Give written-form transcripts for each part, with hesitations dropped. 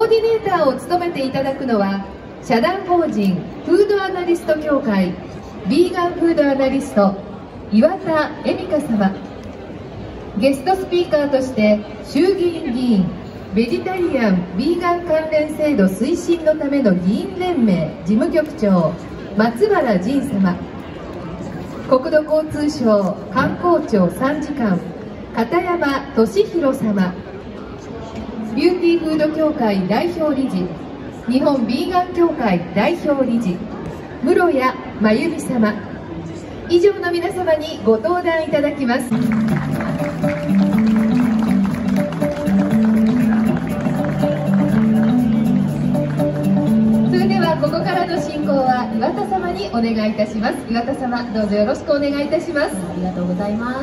ーディネーターを務めていただくのは社団法人フードアナリスト協会ビーガンフードアナリスト岩田恵美香様、ゲストスピーカーとして衆議院議員ベジタリアン・ビーガン関連制度推進のための議員連盟事務局長松原仁様、国土交通省観光庁参事官片山俊弘様、ビューティーフード協会代表理事日本ビーガン協会代表理事室谷真由美様、以上の皆様にご登壇いただきます。ここからの進行は岩田様にお願いいたします。岩田様、どうぞよろしくお願いいたします。 ありがとうございます。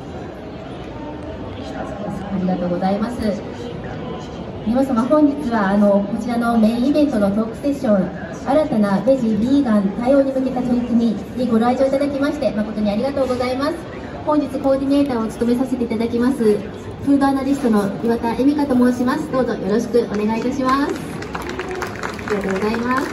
ありがとうございます。皆様、本日はこちらのメインイベントのトークセッション、新たなベジ・ビーガン対応に向けた取り組みにご来場いただきまして誠にありがとうございます。本日コーディネーターを務めさせていただきますフードアナリストの岩田恵美香と申します。どうぞよろしくお願いいたします。ありがとうございます。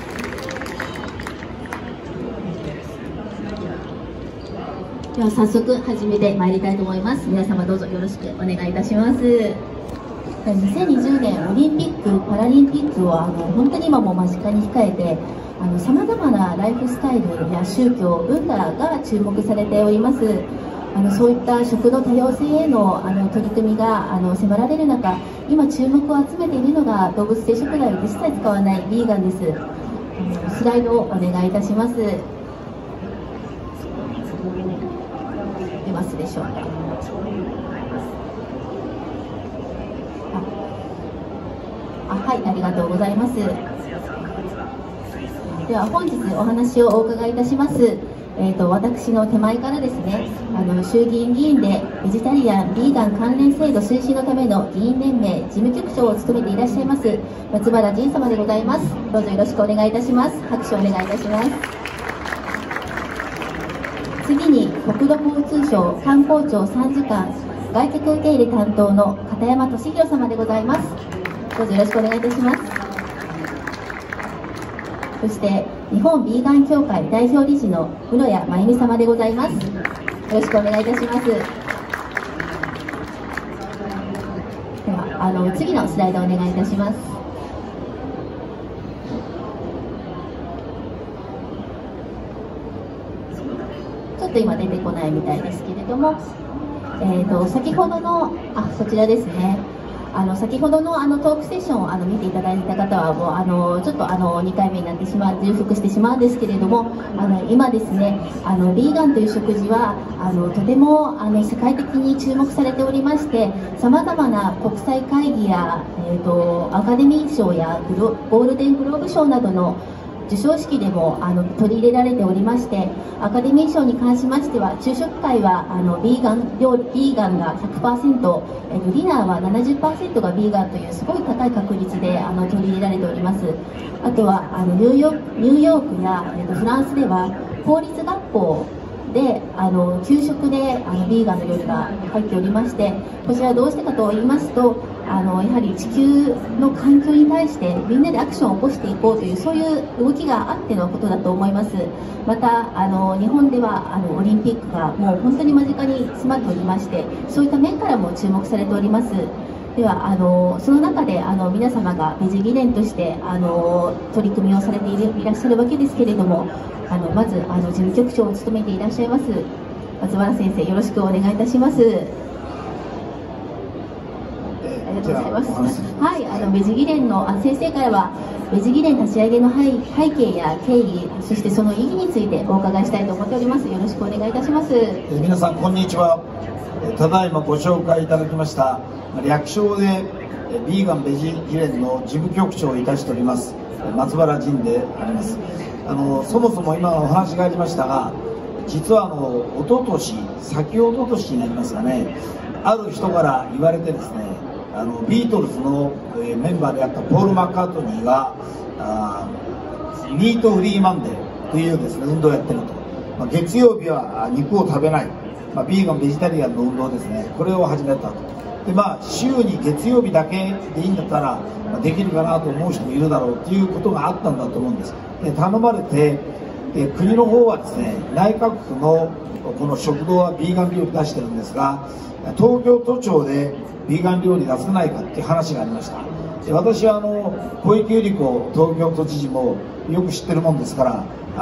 では早速始めてまいりたいと思います。皆様どうぞよろしくお願いいたします。2020年オリンピック・パラリンピックを本当に今も間近に控えてさまざまなライフスタイルや宗教文化が注目されております。そういった食の多様性への取り組みが迫られる中、今注目を集めているのが動物性食材を一切使わないビーガンです。スライドをお願いいたします。出ますでしょうか。はい、ありがとうございます。では本日お話をお伺いいたします。私の手前からですね、衆議院議員でベジタリアン・ビーガン関連制度推進のための議員連盟事務局長を務めていらっしゃいます松原仁様でございます。どうぞよろしくお願いいたします。拍手をお願いいたします。次に国土交通省観光庁参事官外客受け入れ担当の片山俊弘様でございます。どうぞよろしくお願いいたします。そして日本ビーガン協会代表理事の室谷真由美様でございます。よろしくお願いいたします。では次のスライドをお願いいたします。ちょっと今出てこないみたいですけれども、先ほどのそちらですね。先ほどのトークセッションを見ていただいた方はもうちょっと2回目になってしまう重複してしまうんですけれども、今ですねビーガンという食事はとても世界的に注目されておりまして、さまざまな国際会議や、アカデミー賞やゴールデングローブ賞などの授賞式でも取り入れられておりまして、アカデミー賞に関しましては昼食会はビーガンが 100%、ディナーは 70% がビーガンというすごい高い確率で取り入れられております。あとはニューヨークやフランスでは公立学校で給食でビーガンの料理が入っておりまして、こちらどうしてかと言いますとやはり地球の環境に対してみんなでアクションを起こしていこうというそういう動きがあってのことだと思います。また日本ではオリンピックがもう本当に間近に迫っておりまして、そういった面からも注目されております。ではその中で皆様がベジ議連として取り組みをされていらっしゃるわけですけれども、まず事務局長を務めていらっしゃいます松原先生、よろしくお願いいたします。ありがとうございます。はい、ベジ議連の先生からはベジ議連立ち上げの背景や経緯、そしてその意義についてお伺いしたいと思っております。よろしくお願いいたします。 皆さんこんにちは。ただいまご紹介いただきました略称でビーガンベジ議連の事務局長をいたしております松原仁であります。そもそも今お話がありましたが、実は先おととしになりますがね、ある人から言われてですね、ビートルズのメンバーであったポール・マッカートニーがミートフリーマンデーというですね運動をやってると、月曜日は肉を食べない、ビーガンベジタリアンの運動ですね、これを始めたと。 で週に月曜日だけでいいんだったらできるかなと思う人もいるだろうということがあったんだと思うんです。で頼まれて、国の方はですね、内閣府のこの食堂はビーガン料理出してるんですが、東京都庁でビーガン料理出せないかっていう話がありました。で私は小池百合子東京都知事もよく知ってるもんですから、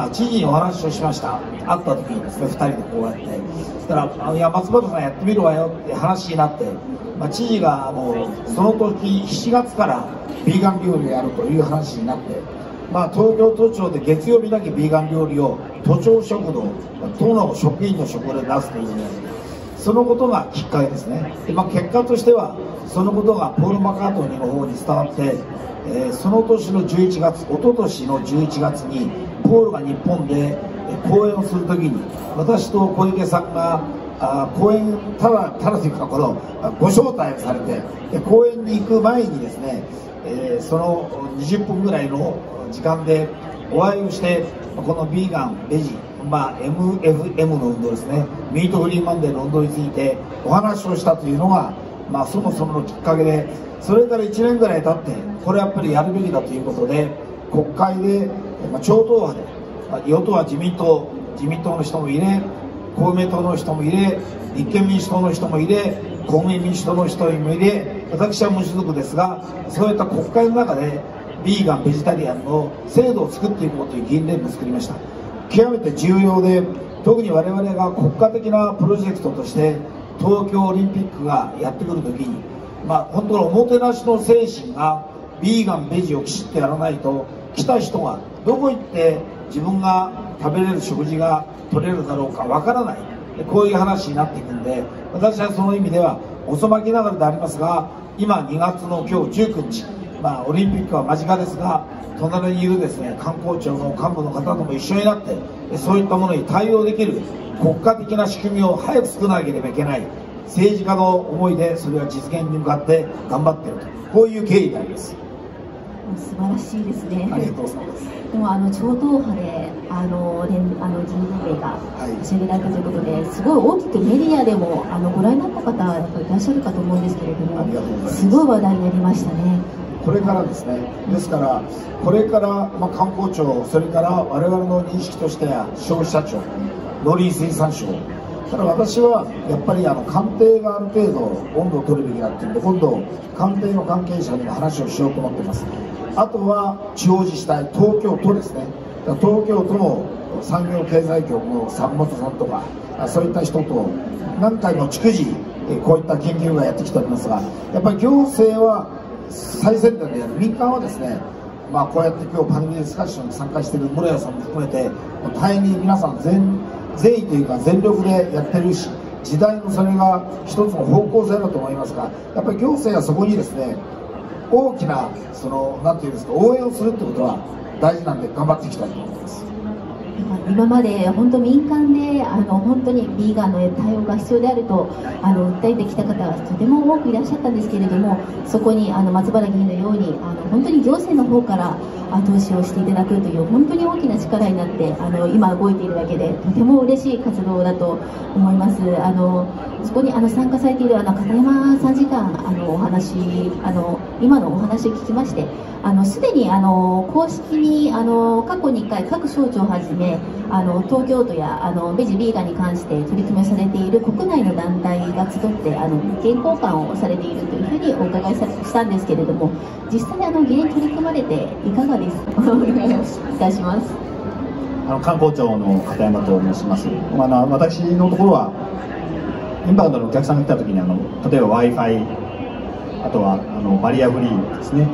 知事にお話をしました。会った時にですね、2人でこうやって、そしたら「いや松原さんやってみるわよ」って話になって、知事がその時7月からビーガン料理をやるという話になって、東京都庁で月曜日だけビーガン料理を都庁食堂、都の職員の食堂で出すというので、そのことがきっかけですね。で、結果としてはそのことがポール・マカートニーの方に伝わって、その年の11月、一昨年の11月にポールが日本で講演をするときに、私と小池さんが講演ただというかご招待されて、講演に行く前にですね、その20分ぐらいの時間でお会いをして、このビーガンベジ、MFM の運動ですね、ミートフリーマンデーの運動についてお話をしたというのが、そもそものきっかけで、それから1年ぐらい経って、これやっぱりやるべきだということで、国会で、超党派で、与党は自民党の人もいれ、公明党の人もいれ、立憲民主党の人もいれ、国民民主党の人もいれ、私は無所属ですが、そういった国会の中でビーガンベジタリアンの制度を作っていこうという議員連盟を作りました。極めて重要で、特に我々が国家的なプロジェクトとして東京オリンピックがやってくるときに、本当のおもてなしの精神がビーガンベジをきちっとやらないと、来た人がどこ行って自分が食べれる食事が取れるだろうかわからない、こういう話になっていくんで、私はその意味では遅まきながらでありますが、今2月の今日19日、オリンピックは間近ですが、隣にいるですね、観光庁の幹部の方とも一緒になって、そういったものに対応できる国家的な仕組みを早く作らなければいけない、政治家の思いでそれは実現に向かって頑張っていると、こういう経緯であります。 素晴らしいですね。 ありがとうございます。 でも超党派で議員連盟が立ち上げられたということで、すごい大きくメディアでもご覧になった方やっぱりいらっしゃるかと思うんですけれども、すごい話題になりましたね。 これからですね、ですからこれから、観光庁、それから我々の認識としては消費者庁、農林水産省、ただ私はやっぱり官邸がある程度温度を取るべきだっていうんで、今度官邸の関係者にも話をしようと思っています。あとは地方自治体、東京都ですね、東京都の産業経済局の山本さんとか、そういった人と何回も逐次こういった研究がやってきておりますが、やっぱり行政は最先端である、民間はですね、こうやって今日パネルディスカッションに参加している室谷さんも含めて、大変に皆さん善意というか全力でやってるし、時代のそれが一つの方向性だと思いますが、やっぱり行政はそこにですね、大きななんていうんですか、応援をするってことは大事なんで、頑張っていきたいと思います。 今まで本当民間で本当にビーガンの対応が必要であると訴えてきた方がとても多くいらっしゃったんですけれども、そこに松原議員のように本当に行政の方から後押しをしていただくという本当に大きな力になって今動いているわけで、とても嬉しい活動だと思います。そこに参加されている片山参事官お話今のお話を聞きまして、すでに公式に過去に1回各省庁をはじめ東京都やベジビーガンに関して取り組みをされている国内の団体が集って意見交換をされているというふうにお伺いしたんですけれども、実際議連取り組まれていかがですか？お願いいたします。 観光庁の片山と申します。私のところはインバウンドのお客さんが来た時に例えば Wi-Fi、あとはバリアフリーですね、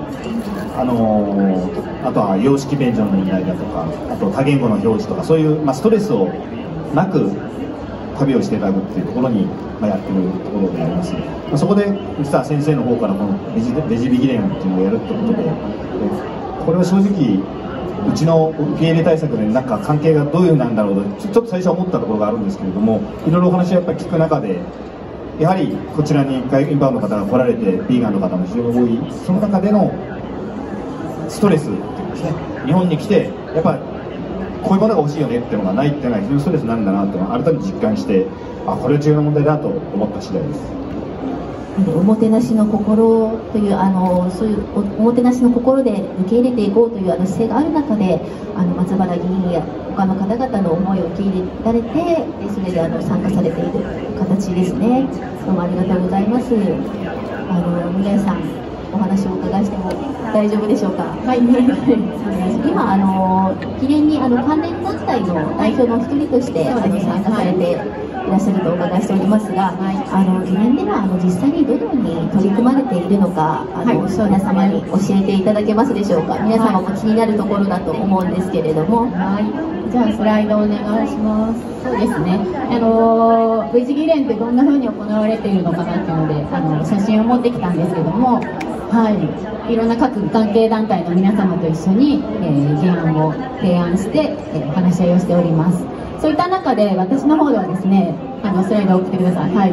あとは様式便所の問題だとか、あと多言語の表示とか、そういう、ストレスをなく旅をしていただくっていうところに、やってるところであります。そこで実は先生の方からこのベジビギレンっていうのをやるってことで、これは正直うちの受け入れ対策でなんか関係がどういうなんだろうとちょっと最初は思ったところがあるんですけれども、いろいろお話をやっぱり聞く中で、やはりこちらにインバウンドの方が来られて、ビーガンの方も非常に多い、その中でのストレスっていうんですね、日本に来てやっぱりこういうものが欲しいよねっていうのがないっていうのは非常にストレスなんだなっていうのを改めて実感して、これは重要な問題だと思った次第です。 おもてなしの心というそういうおもてなしの心で受け入れていこうという姿勢がある中で松原議員や他の方々の思いを受け入れられてそれで参加されている形ですね。どうもありがとうございます。皆さんお話をお伺いしても大丈夫でしょうか。はい。今記念に関連団体の代表の一人として参加されていらっしゃるとお伺いしておりますが、議連では実際にどのように取り組まれているのか皆様に教えていただけますでしょうか。皆様も気になるところだと思うんですけれども。 じゃあスライドお願いします。そうですね。ベジ議連ってどんな風に行われているのかなっていうので写真を持ってきたんですけども、いろんな各関係団体の皆様と一緒に、議案を提案して、話し合いをしております。そういった中で私の方ではですね、スライドを送ってください。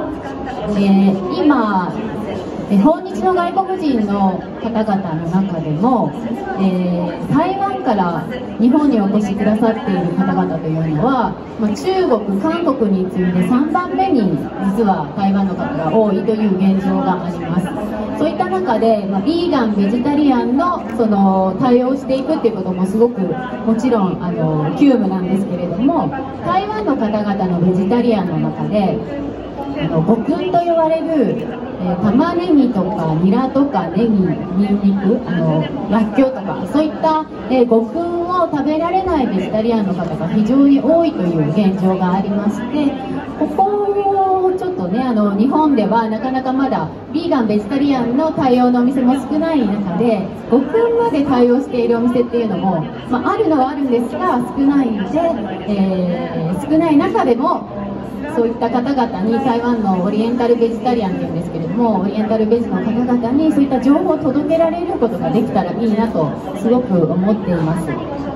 今訪日の外国人の方々の中でも、台湾から日本にお越しくださっている方々というのは、中国、韓国に次いで3番目に実は台湾の方が多いという現状があります。そういった中で、ビーガン、ベジタリアンの対応していくっていうこともすごくもちろん急務なんですけれども、台湾の方々のベジタリアンの中で五燻と呼ばれる玉ねぎとかニラとかネギ、ニンニク、らっきょうとかそういった五燻を食べられないベジタリアンの方が非常に多いという現状がありまして、ここをちょっとね日本ではなかなかまだビーガン、ベジタリアンの対応のお店も少ない中で五燻まで対応しているお店っていうのも、あるのはあるんですが少ないので、少ない中でもそういった方々に台湾のオリエンタルベジタリアンっていうんですけれども、オリエンタルベジの方々にそういった情報を届けられることができたらいいなとすごく思っています。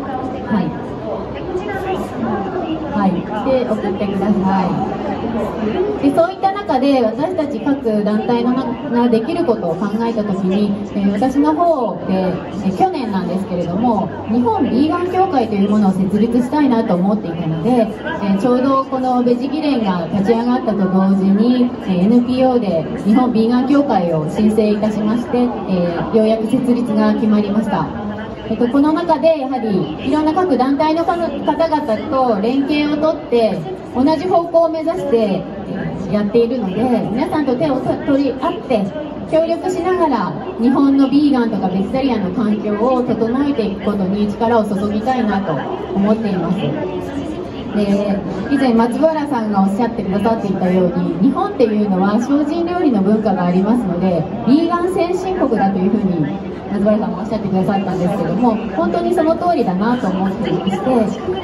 で送ってください。でそういった中で私たち各団体ができることを考えたときに、私の方で去年なんですけれども日本ビーガン協会というものを設立したいなと思っていたので、ちょうどこのベジ議連が立ち上がったと同時に NPO で日本ビーガン協会を申請いたしまして、ようやく設立が決まりました。この中でやはりいろんな各団体の方々と連携をとって同じ方向を目指してやっているので、皆さんと手を取り合って協力しながら日本のビーガンとかベジタリアンの環境を整えていくことに力を注ぎたいなと思っています。以前松原さんがおっしゃってくださっていたように日本っていうのは精進料理の文化がありますのでビーガン先進国だというふうに松原さんもおっしゃってくださったんですけども、本当にその通りだなと思っていまして、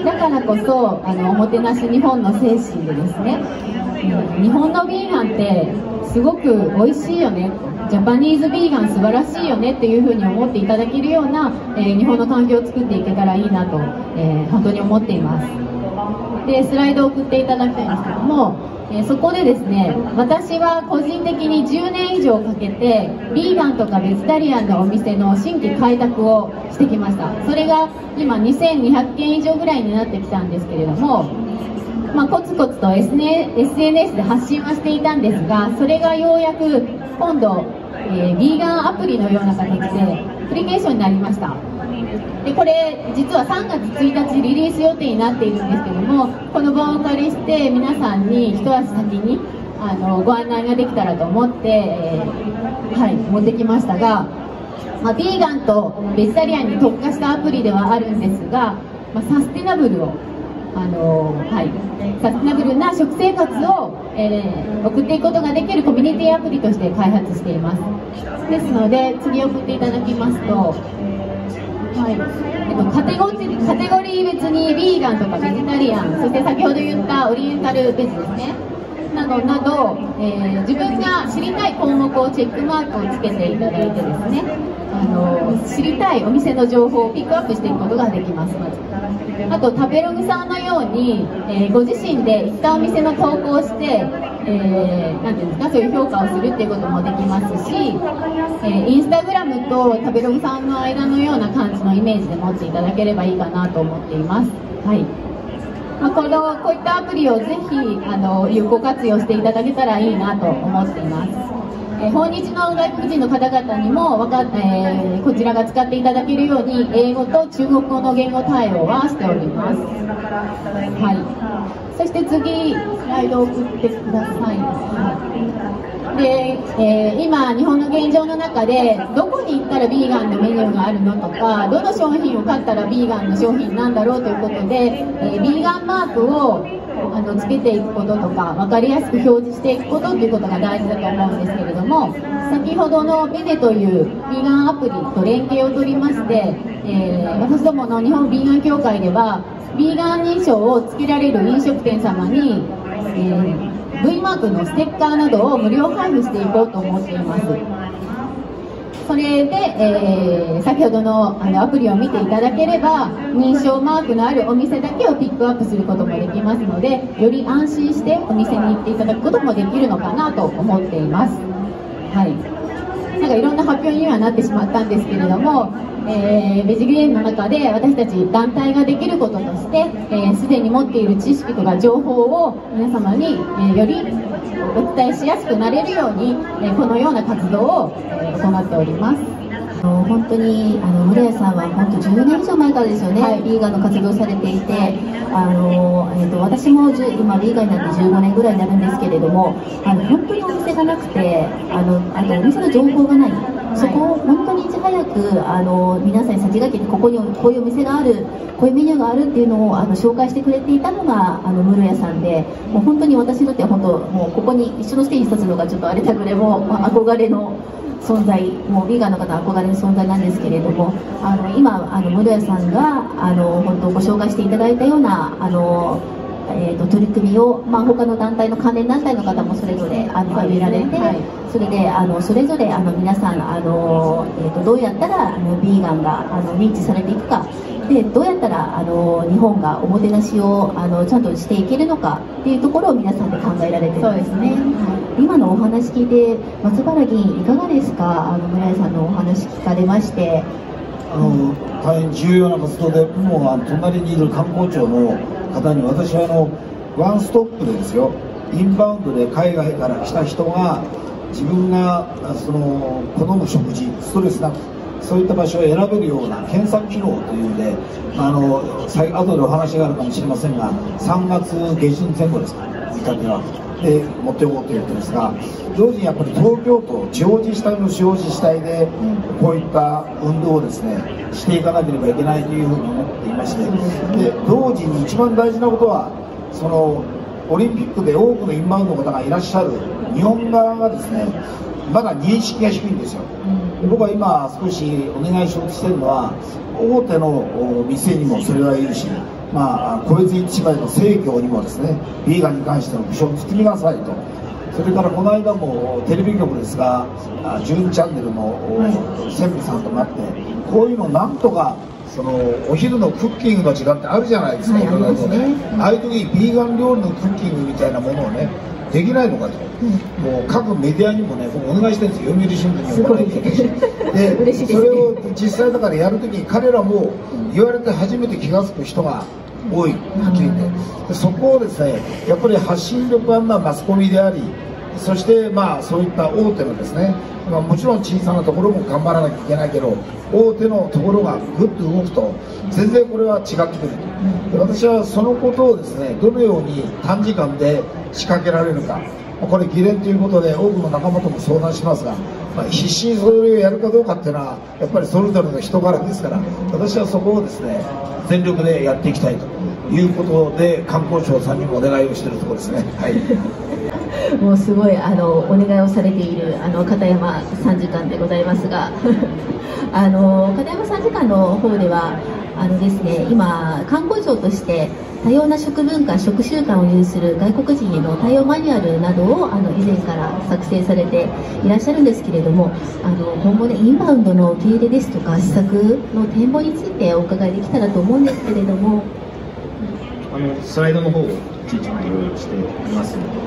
だからこそおもてなし日本の精神でですね、日本のビーガンってすごく美味しいよね、ジャパニーズビーガン素晴らしいよねっていうふうに思っていただけるような、日本の環境を作っていけたらいいなと、本当に思っています。でスライドを送っていただきたいんですけども、そこでですね、私は個人的に10年以上かけてビーガンとかベジタリアンのお店の新規開拓をしてきました。それが今2200件以上ぐらいになってきたんですけれども、コツコツと SNS で発信はしていたんですが、それがようやく今度、ビーガンアプリのような形でアプリケーションになりました。でこれ実は3月1日リリース予定になっているんですけども、この場をお借りして皆さんに一足先にご案内ができたらと思って、持ってきましたが、ビーガンとベジタリアンに特化したアプリではあるんですが、サステナブルをサステナブルな食生活を、送っていくことができるコミュニティアプリとして開発しています。ですので次送っていただきますと、カテゴリー別にビーガンとかベジタリアン、そして先ほど言ったオリエンタルベジですねなど、自分が知りたい項目をチェックマークをつけていただいてですね、知りたいお店の情報をピックアップしていくことができます。まずあと食べログさんのように、ご自身で行ったお店の投稿をして、なんていうんですか、そういう評価をするっていうこともできますし、インスタグラムと食べログさんの間のような感じのイメージで持っていただければいいかなと思っています。こういったアプリをぜひ有効活用していただけたらいいなと思っています。 訪日の外国人の方々にもこちらが使っていただけるように英語と中国語の言語対応はしております。はい、そして次スライドを送ってください。で、今日本の現状の中でどこに行ったらビーガンのメニューがあるのとか、どの商品を買ったらビーガンの商品なんだろうということで、ビーガンマークをつけていくこととか分かりやすく表示していくことということが大事だと思うんですけれども、先ほどのベネというビーガンアプリと連携を取りまして、私どもの日本ビーガン協会ではビーガン認証をつけられる飲食店様に、V マークのステッカーなどを無料配布していこうと思っています。それで、先ほどのアプリを見ていただければ認証マークのあるお店だけをピックアップすることもできますので、より安心してお店に行っていただくこともできるのかなと思っています。はい、なんかいろんな発表にはなってしまったんですけれども、ベジギレンの中で私たち団体ができることとして、すでに持っている知識とか情報を皆様に、よりお伝えしやすくなれるように、このような活動を、行っております。 本当に室谷さんは本当10年以上前からですよね、 はい、 ビーガンの活動されていて、私も今ビーガンになって15年ぐらいになるんですけれども、本当にお店がなくて、あとお店の情報がない、そこを本当にいち早く皆さんに先駆けてここにこういうお店がある、こういうメニューがあるっていうのを紹介してくれていたのが室谷さんで、もう本当に私にとっては本当もうここに一緒のステージに立つのがちょっとあれだけでも憧れの存在、もうビーガンの方憧れの存在なんですけれども、今室谷さんが本当ご紹介していただいたような取り組みを、他の団体の関連団体の方もそれぞれ挙げられて、はい、それでそれぞれ皆さんどうやったらビーガンが認知されていくかで、どうやったら日本がおもてなしをちゃんとしていけるのかっていうところを皆さんで考えられてるんですね。今のお話聞いて松原議員いかがですか？村井さんのお話聞かれまして。 大変重要な活動で、もう隣にいる観光庁の方に私はワンストップでですよ、インバウンドで海外から来た人が自分が好む食事、ストレスなくそういった場所を選べるような検索機能というので、後でお話があるかもしれませんが、3月下旬前後ですか、見立てはで持っておこうということですが、同時にやっぱり東京都地方自治体の地方自治体でこういった運動をですねしていかなければいけないというふうに思っていまして、で同時に一番大事なことはオリンピックで多くのインバウンドの方がいらっしゃる日本側がですねまだ認識が低いんですよ。僕は今少しお願いしようとしているのは、大手の店にもそれは言うし、個別市場の生協にもですねビーガンに関しての部署を作りなさいと。それからこの間もテレビ局ですが12チャンネルの専務さんとなって、こういうのなんとかお昼のクッキングの時間ってあるじゃないですか、ああいう時にビーガン料理のクッキングみたいなものをねできないのかと、もう各メディアにもね僕お願いしてるんですよ、読売新聞にもお願いしてるしでそれを実際だからやるときに彼らも言われて初めて気が付く人が多い、はっきり言って、そこをですねやっぱり発信力はマスコミであり、そしてそういった大手のですね、もちろん小さなところも頑張らなきゃいけないけど、大手のところがぐっと動くと全然これは違ってくると。で私はそのことをですねどのように短時間で仕掛けられるか、これ議連ということで多くの仲間とも相談しますが、必死にそれをやるかどうかっていうのはやっぱりそれぞれの人柄ですから、私はそこをですね全力でやっていきたいということで観光庁さんにもお願いをしているところですね。はいもうすごいお願いをされている片山参事官でございますが片山参事官の方ではですね、今観光庁として多様な食文化食習慣を有する外国人への対応マニュアルなどを以前から作成されていらっしゃるんですけれども、今後ねインバウンドの受け入れですとか施策の展望についてお伺いできたらと思うんですけれども。 スライドの方をいちいち用意しています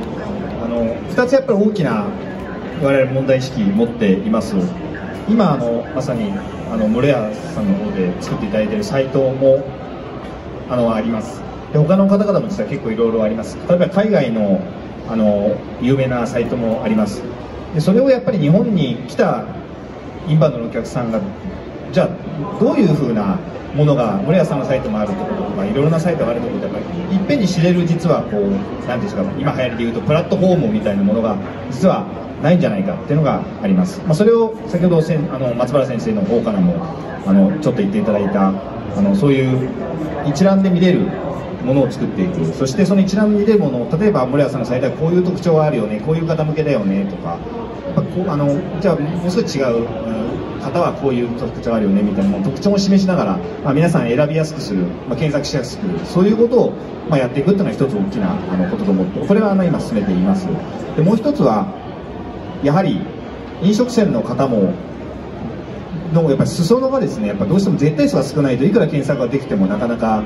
。2つやっぱり大きな我々問題意識持っています。今まさに室谷さんの方で作っていただいているサイトもあります。で他の方々も実は結構いろいろあります。例えば海外の有名なサイトもあります。 でそれをやっぱり日本に来たインバウンドのお客さんがじゃあどういうふうなものが森谷さんのサイトもあるってこととかいろいろなサイトがあるってことでやっぱりいっぺんに知れる実はこう何ですか今流行りでいうとプラットフォームみたいなものが実はないんじゃないかっていうのがあります、それを先ほど松原先生の方からもちょっと言っていただいたそういう一覧で見れるものを作っていく、そしてその一覧で見れるものを例えば森谷さんのサイトはこういう特徴があるよね、こういう方向けだよねとかやっぱこうじゃあもう少し違う方はこういう特徴あるよねみたいな特徴を示しながら、皆さん選びやすくする、検索しやすくそういうことを、やっていくっていうのが一つ大きなことと思ってこれは今進めています。でもう一つはやはり飲食店の方ものやっぱり裾野がですねやっぱどうしても絶対数が少ないといくら検索ができてもなかなか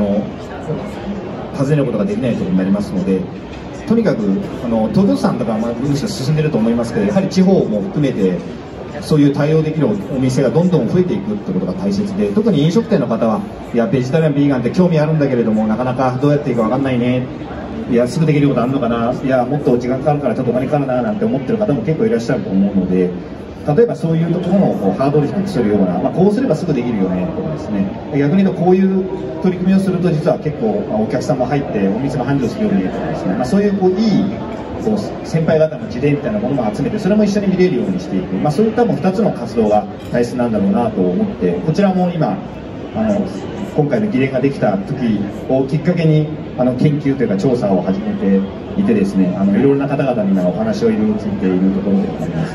尋ねることができないということになりますので、とにかく東京さんとかはむしろ進んでると思いますけどやはり地方も含めてそういう対応できるお店がどんどん増えていくってことが大切で、特に飲食店の方はいやベジタリアンビーガンって興味あるんだけれどもなかなかどうやっていいか分かんないね、いやすぐできることあるのかな、いやもっと時間かかるからちょっとお金かかるななんて思ってる方も結構いらっしゃると思うので、例えばそういうところのハードル低くするような、こうすればすぐできるよねとかですね、逆に言うとこういう取り組みをすると実は結構お客さんも入ってお店も繁盛するよねとかですね、そういういい先輩方の事例みたいなものも集めてそれも一緒に見れるようにしていく、そういった2つの活動が大切なんだろうなと思ってこちらも今今回の議連ができた時をきっかけに研究というか調査を始めていてですねいろいろな方々に今お話をいろいろ聞いているところであります。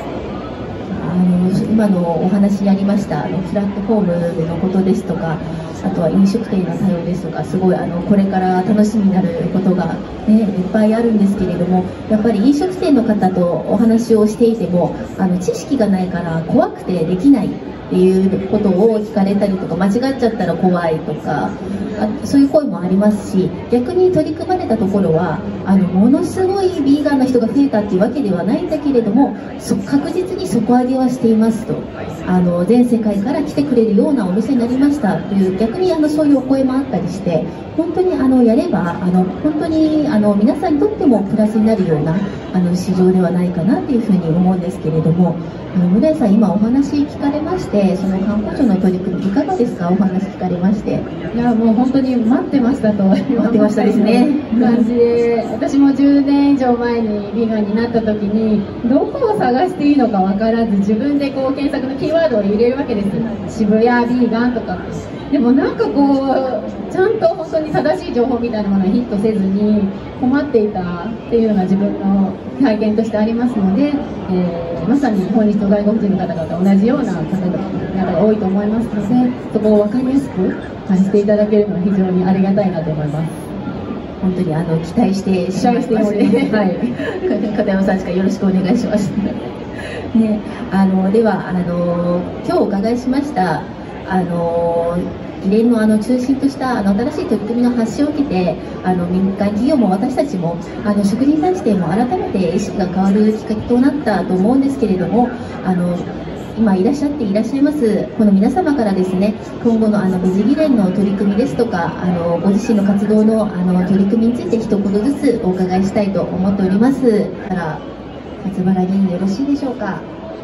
今のお話にありましたプラットフォームのことですとかあとは飲食店の対応ですとかすごいこれから楽しみになることが、いっぱいあるんですけれどもやっぱり飲食店の方とお話をしていても知識がないから怖くてできないっていうことを聞かれたりとか間違っちゃったら怖いとかそういう声もありますし逆に取り組まれたところはものすごいビーガンの人が増えたっていうわけではないんだけれども確実に底上げはしていますと全世界から来てくれるようなお店になりましたという逆にそういうお声もあったりして本当にやれば本当に皆さんにとってもプラスになるような市場ではないかなというふうに思うんですけれども村井さん今お話聞かれましてその観光庁の取り組みいかがですかお話聞かれまして。 いやもう本当に待ってましたと待ってましたですね感じで私も10年以上前にビーガンになった時にどこを探していいのか分からず自分でこう検索のキーワードを入れるわけです渋谷ビーガンとかでもなんかこうちゃんと本当に正しい情報みたいなものがヒットせずに困っていたっていうのが自分の体験としてありますので、まさに訪日と外国人の方々と同じような方が多いと思いますのでそこを分かりやすく感じていただけるのは非常にありがたいなと思います。 本当に期待してしまいますね。はい。片山さんしかよろしくお願いします。ね、では今日お伺いしました議連の中心とした新しい取り組みの発信を受けて民間企業も私たちも食に対しても改めて意識が変わるきっかけとなったと思うんですけれども今いらっしゃいますこの皆様からですね今後のベジ議連の取り組みですとかご自身の活動の取り組みについて一言ずつお伺いしたいと思っておりますから松原議員よろしいでしょうか。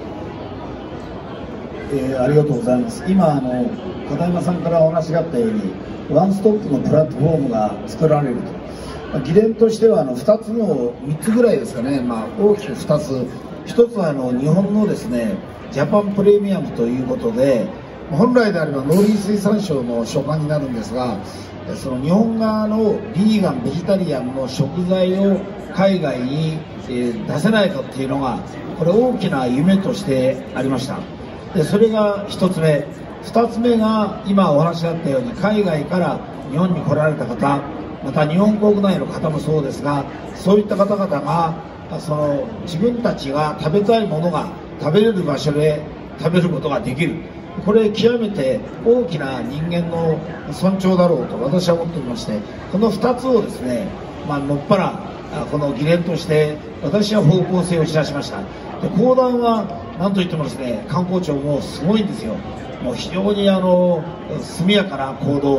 ありがとうございます。今片山さんからお話があったようにワンストップのプラットフォームが作られると議連としては3つぐらいですかね、大きく2つ1つは日本のですねジャパンプレミアムということで本来であれば農林水産省の所管になるんですがその日本側のビーガンベジタリアンの食材を海外に出せないかっていうのがこれ大きな夢としてありました。でそれが1つ目2つ目が今お話があったように海外から日本に来られた方また日本国内の方もそうですがそういった方々が自分たちが食べたいものが食べれる場所で食べることができるこれ極めて大きな人間の尊重だろうと私は思っておりましてこの2つをですね、もっぱらこの議連として私は方向性を示しました。で講談は何といってもですね観光庁もすごいんですよ。もう非常に速やかな行動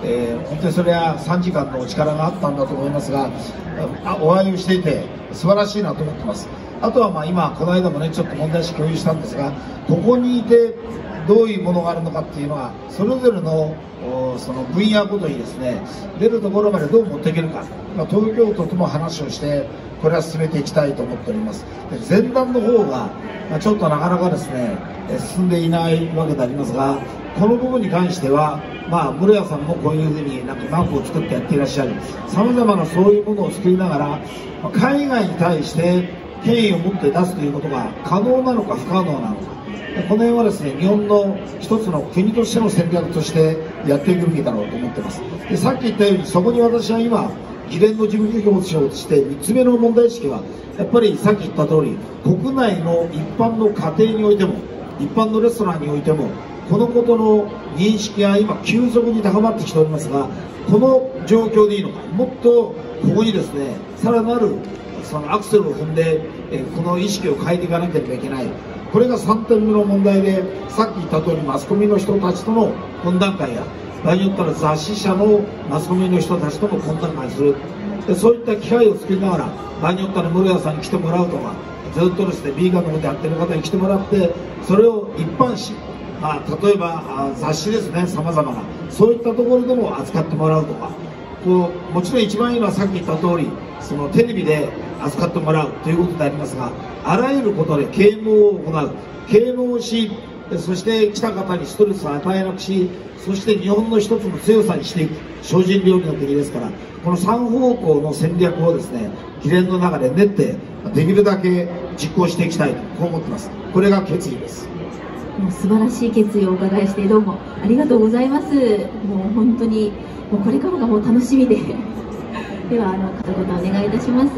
本当にそれは3時間のお力があったんだと思いますが、お会いをしていて素晴らしいなと思ってます。あとは今この間もねちょっと問題意識共有したんですが、ここにいてどういうものがあるのかっていうのはそれぞれのその分野ごとにですね出るところまでどう持っていけるか、東京都とも話をしてこれは進めていきたいと思っております。で前段の方がちょっとなかなかですね進んでいないわけでありますが、この部分に関しては室谷さんもこういうふうにマークを作ってやっていらっしゃる、さまざまなそういうものを作りながら海外に対して権威を持って出すということが可能なのか不可能なのか、この辺はですね日本の一つの国としての戦略としてやっていくべきだろうと思っています。でさっき言ったようにそこに私は今議連の事務局長として3つ目の問題意識はやっぱりさっき言った通り、国内の一般の家庭においても一般のレストランにおいてもこのことの認識が今急速に高まってきておりますが、この状況でいいのか、もっとここにですねさらなるそのアクセルを踏んでこの意識を変えていかなければいけない。これが3点目の問題で、さっき言った通りマスコミの人たちとの懇談会や場合によったら雑誌社のマスコミの人たちとも懇談会する、でそういった機会を作りながら場合によったら室谷さんに来てもらうとか、ずっとですねビーガンのことやってる方に来てもらって、それを一般紙、例えば雑誌ですね、さまざまなそういったところでも扱ってもらうとか、もちろん一番いいのはさっき言った通りそのテレビで扱ってもらうということでありますが、あらゆることで啓蒙を行う、啓蒙し、そして来た方にストレスを与えなくし、そして日本の一つの強さにしていく、精進料理の国ですから、この3方向の戦略をですね議連の中で練ってできるだけ実行していきたいとこう思ってます。これが決意です。 素晴らしい決意をお伺いしてどうもありがとうございます。もう本当にこれからがもう楽しみででは片言お願いいたします。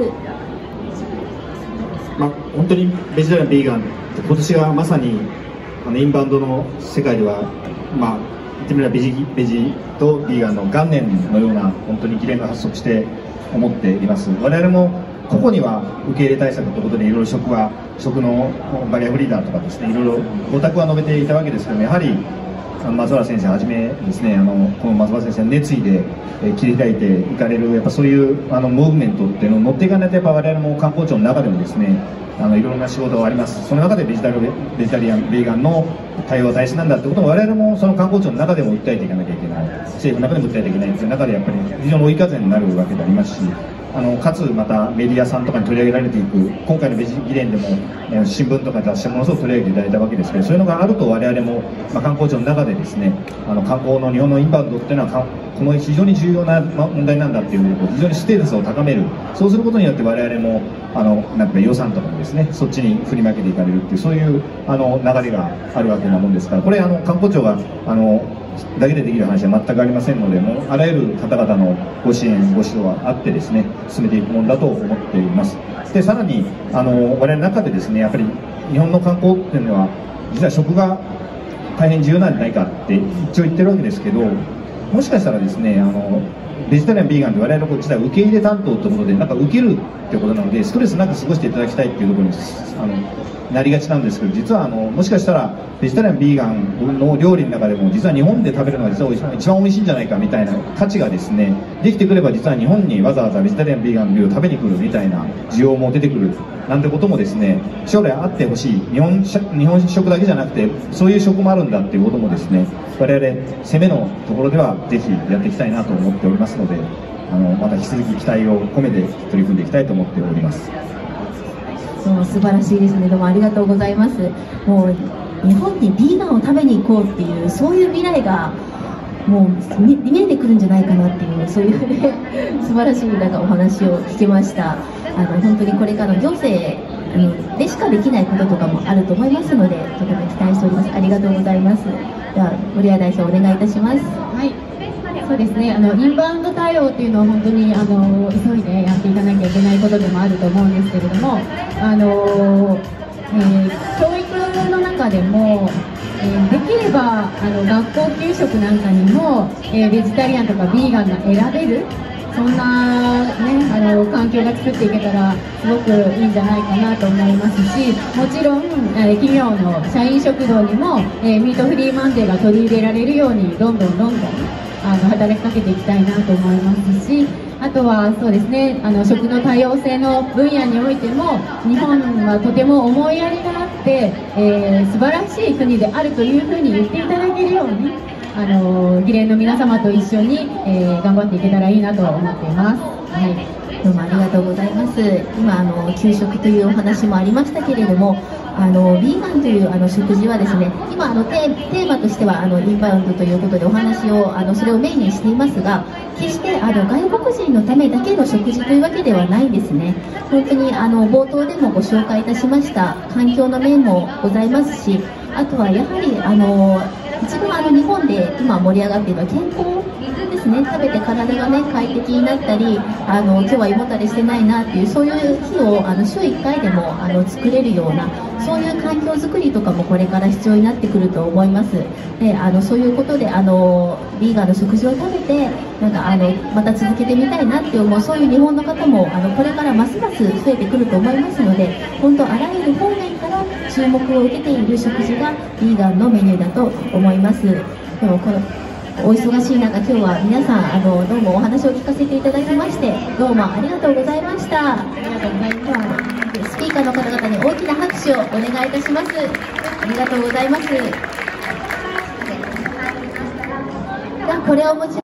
本当にベジタリアン、ビーガン今年がまさにインバウンドの世界では言ってみればベジとビーガンの元年のような本当に議連が発足して思っています。我々も個々には受け入れ対策ということでいろいろ食のバリアフリーだとかですねいろいろご託は述べていたわけですけども、やはり松原先生はじめですねこの松原先生の熱意で切り開いていかれるやっぱそういうムーブメントっていうのを乗っていかないと、やっぱ我々も観光庁の中でもですねいろんな仕事があります。その中でベジタリアン、ビーガンの対応は大事なんだってことを我々もその観光庁の中でも訴えていかなきゃいけない、政府の中でも訴えていけないという中でやっぱり非常に追い風になるわけでありますし、かつまたメディアさんとかに取り上げられていく、今回のベジ議連でも新聞とか雑誌ものすごく取り上げていただいたわけですけど、そういうのがあると我々も観光庁の中でですね観光の日本のインバウンドっていうのはこの非常に重要な問題なんだっていう非常にステータスを高める、そうすることによって我々もなんか予算とかもですねそっちに振りまけていかれるっていうそういう流れがあるわけなもんですから、これ観光庁がだけでできる話は全くありませんので、もうあらゆる方々のご支援ご指導があってですね進めていくものだと思っています。でさらに我々の中でですねやっぱり日本の観光っていうのは実は食が大変重要なんじゃないかって一応言ってるわけですけど、もしかしたらですねベジタリアン、ビーガンって我々の自体受け入れ担当ということで受けるってことなのでストレスなく過ごしていただきたいっていうところになりがちなんですけど、実はもしかしたらベジタリアン、ビーガンの料理の中でも実は日本で食べるのが実は一番美味しいんじゃないかみたいな価値がですねできてくれば、実は日本にわざわざベジタリアン、ビーガンの料理を食べに来るみたいな需要も出てくるなんてこともですね将来あってほしい。日本食だけじゃなくてそういう食もあるんだっていうこともですね我々攻めのところではぜひやっていきたいなと思っておりますので、また引き続き期待を込めて取り組んでいきたいと思っております。 素晴らしいですね。どうもありがとうございます。もう日本にビーガンを食べに行こうっていうそういう未来がもう見えてくるんじゃないかなっていうそういうね素晴らしいお話を聞きました。本当にこれからの行政でしかできないこととかもあると思いますのでとても期待しております。ありがとうございます。では森谷代表お願いいたします。 はい、そうですね、インバウンド対応っていうのは本当に急いでやっていかなきゃいけないことでもあると思うんですけれども、教育の中でも、できれば学校給食なんかにも、ベジタリアンとかビーガンが選べるそんな、ね、環境が作っていけたらすごくいいんじゃないかなと思いますし、もちろん企業の社員食堂にも、ミートフリーマンデーが取り入れられるようにどんどん働きかけていきたいなと思いますし、あとはそうですね、食の多様性の分野においても日本はとても思いやりがあって、素晴らしい国であるというふうに言っていただけるように議連の皆様と一緒に、頑張っていけたらいいなと思っています。はい、 どうもありがとうございます。今給食というお話もありましたけれども、ビーガンという食事はですね、今テーマとしてはインバウンドということでお話をそれをメインにしていますが、決して外国人のためだけの食事というわけではないんですね。本当に冒頭でもご紹介いたしました環境の面もございますし、あとはやはり一番日本で今盛り上がっているのは健康ですね。食べて体がね快適になったり、今日は胃もたれしてないなっていう、そういう日を週1回でも作れるような、そういう環境づくりとかもこれから必要になってくると思います。でそういうことでビーガンの食事を食べてなんかまた続けてみたいなって思う、そういう日本の方もこれからますます増えてくると思いますので、本当あらゆる方面から注目を受けている食事がビーガンのメニューだと思います。でもこのお忙しい中、今日は皆さんどうもお話を聞かせていただきましてどうもありがとうございました。ありがとうございます。スピーカーの方々に大きな拍手をお願いいたします。ありがとうございます。これを持ち